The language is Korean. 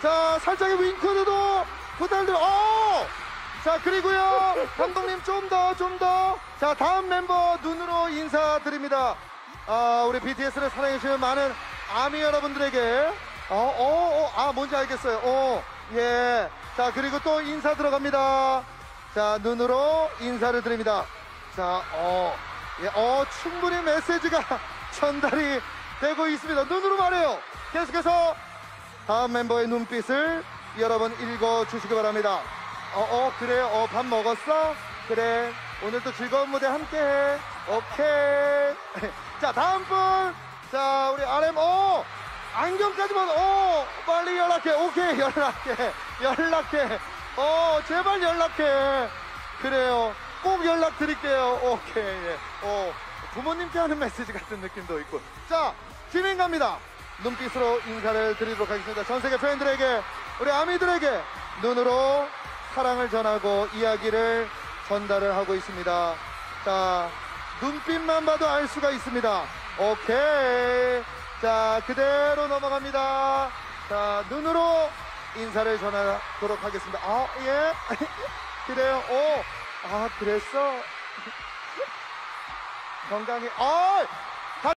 자, 살짝의 윙크도 부탁드려. 자, 그리고요. 감독님 좀 더. 자, 다음 멤버 눈으로 인사드립니다. 우리 BTS를 사랑해주시는 많은 아미 여러분들에게. 뭔지 알겠어요. 예. 자, 그리고 또 인사 들어갑니다. 자, 눈으로 인사를 드립니다. 자, 예, 충분히 메시지가 전달이 되고 있습니다. 눈으로 말해요. 계속해서 다음 멤버의 눈빛을 여러분 읽어주시기 바랍니다. 그래요. 밥 먹었어? 그래. 오늘도 즐거운 무대 함께해. 오케이. 자, 다음 분. 자, 우리 RM. 안경까지만. 빨리 연락해. 오케이, 연락해. 제발 연락해. 그래요. 꼭 연락드릴게요. 오케이. 부모님께 하는 메시지 같은 느낌도 있고. 자, 진행 갑니다. 눈빛으로 인사를 드리도록 하겠습니다. 전 세계 팬들에게, 우리 아미들에게 눈으로 사랑을 전하고 이야기를 전달을 하고 있습니다. 자, 눈빛만 봐도 알 수가 있습니다. 오케이. 자, 그대로 넘어갑니다. 자, 눈으로 인사를 전하도록 하겠습니다. 예. 그래요. 그랬어. 건강히.